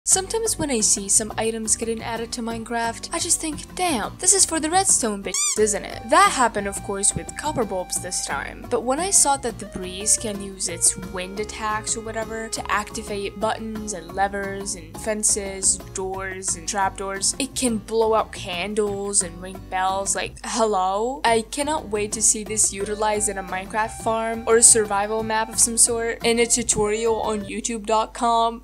Sometimes when I see some items getting added to Minecraft, I just think, damn, this is for the redstone bitches, isn't it? That happened of course with copper bulbs this time, but when I saw that the breeze can use its wind attacks or whatever to activate buttons and levers and fences, doors and trapdoors, it can blow out candles and ring bells, like, hello? I cannot wait to see this utilized in a Minecraft farm or a survival map of some sort, in a tutorial on youtube.com.